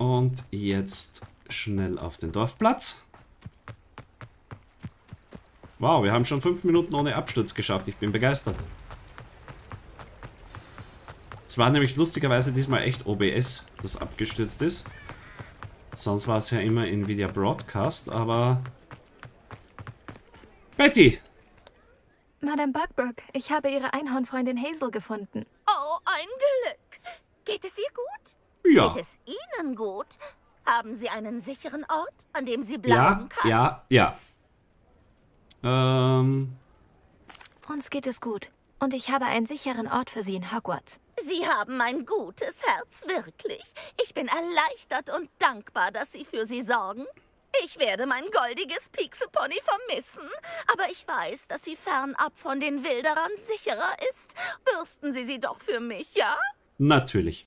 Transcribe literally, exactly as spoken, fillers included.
Und jetzt schnell auf den Dorfplatz. Wow, wir haben schon fünf Minuten ohne Absturz geschafft. Ich bin begeistert. Es war nämlich lustigerweise diesmal echt O B S, das abgestürzt ist. Sonst war es ja immer Nvidia Broadcast, aber... Betty! Madame Buckbrook, ich habe Ihre Einhornfreundin Hazel gefunden. Oh, ein Glück. Geht es ihr gut? Ja. Geht es Ihnen gut? Haben Sie einen sicheren Ort, an dem sie Ja, bleiben kann? ja, ja. Ähm... Uns geht es gut. Und ich habe einen sicheren Ort für Sie in Hogwarts. Sie haben ein gutes Herz, wirklich. Ich bin erleichtert und dankbar, dass Sie für sie sorgen. Ich werde mein goldiges Pixelpony vermissen, aber ich weiß, dass sie fernab von den Wilderern sicherer ist. Bürsten Sie sie doch für mich, ja? Natürlich.